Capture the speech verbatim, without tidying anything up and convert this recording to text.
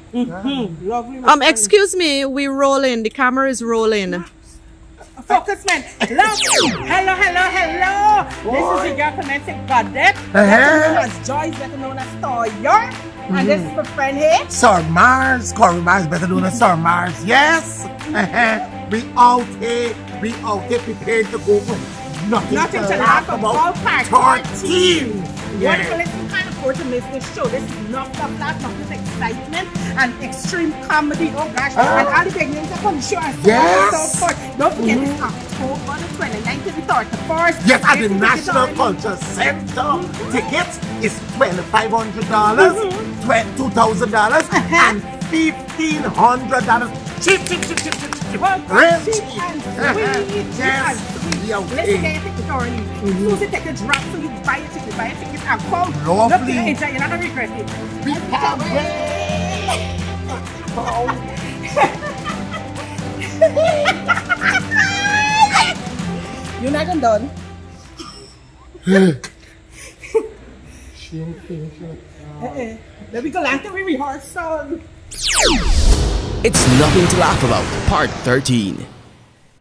Mm-hmm. Lovely. Um, excuse me, we rolling. The camera is rolling. Focus, man. Love. Hello, hello, hello. Boy. This is the Giftland Mall Goddette. Uh-huh. Better known as Joyce, better known as Toya. Mm-hmm. And this is my friend here. Sir Mars. Corey Mars, better known as Sir Mars. Yes. Uh-huh. We out here. We out here prepared to go for nothing, nothing to, to laugh about. Part thirteen. Yes. Wonderful. Listen, can't afford to miss this show. This is enough of that, enough of excitement and extreme comedy. Oh gosh. Uh, and all the big names up on the show and so yes. on and so forth. Don't forget mm-hmm. it's October the twenty-ninth to the thirty-first. Yes, at the National Culture Center. Mm-hmm. Tickets is twenty-five hundred dollars, mm-hmm. two thousand dollars, uh-huh. and fifteen hundred dollars. Cheap, cheap, cheap, cheap, cheap, cheap. Well, real cheap. cheap. And sweet. Yes. Let's get your ticket, Dorothy. Mm-hmm. Susie, take a drop so you buy your ticket, buy your ticket and come. Lovely. Look, enjoy, you're not going to regret it. We can't wait. You're not even done. She ain't finished yet. Uh-uh. Let me go last time we rehearsal. It's nothing to laugh about, part thirteen.